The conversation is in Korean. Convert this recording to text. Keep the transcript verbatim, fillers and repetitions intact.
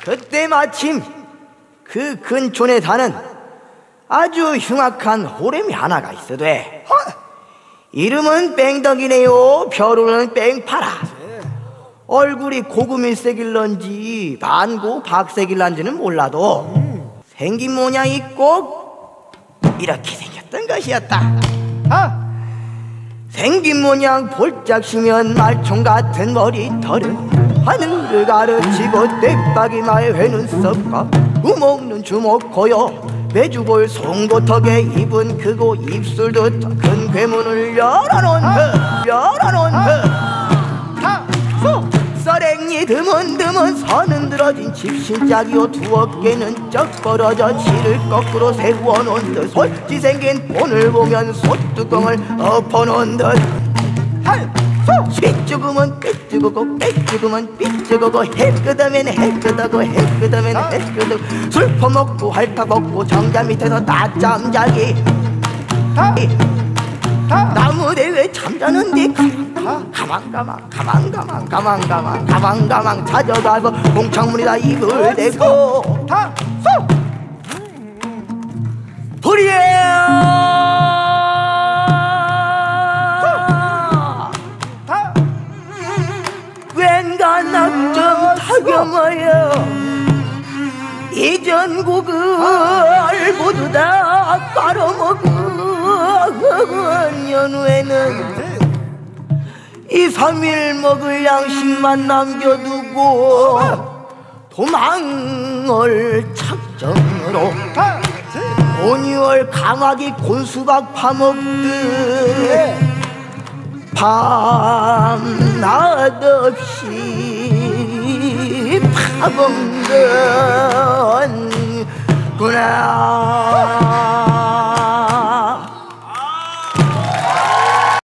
그때 마침 그 근촌에 사는 아주 흉악한 호렘이 하나가 있어돼. 이름은 뺑덕이네요. 벼루는 뺑파라. 얼굴이 고구밀색일런지 반고 박색일런지는 몰라도 생긴 모양이 꼭 이렇게 생겼던 것이었다. 생긴 모양 볼짝시면 말총 같은 머리털은 하늘을 가르치고 떼박이마에 회눈썹과 우먹는 주먹 고요 배주골 송고턱에 입은 크고 입술도 큰 괴문을 열어놓은 그 열어놓은 그 써랭이 드문드문 선은 들어진 집신짝이요 두 어깨는 쩍 벌어져 치를 거꾸로 세워놓은 듯 솔지 생긴 본을 보면 솥뚜껑을 엎어놓은 듯 삐죽으면 삐죽고 삐죽으면 삐죽고 해끄다면 해끄다고 해끄다면 해끄다고 술 퍼먹고 핥아먹고 정자 밑에서 낮잠 자기 나무대에 잠자는데 가만 가만 가만 가만 가만 가만 가만 가만 찾아가서 공창문에다 입을 대고 불이에요. 왠가 낙점 타경하여 이 전국을 모두 다 빨아먹은 연후에는 이 삼 일 먹을 양식만 남겨두고 도망을 작정으로 온유월 강하게 곤수박 파먹듯 밤낮 없이 파먹는구나.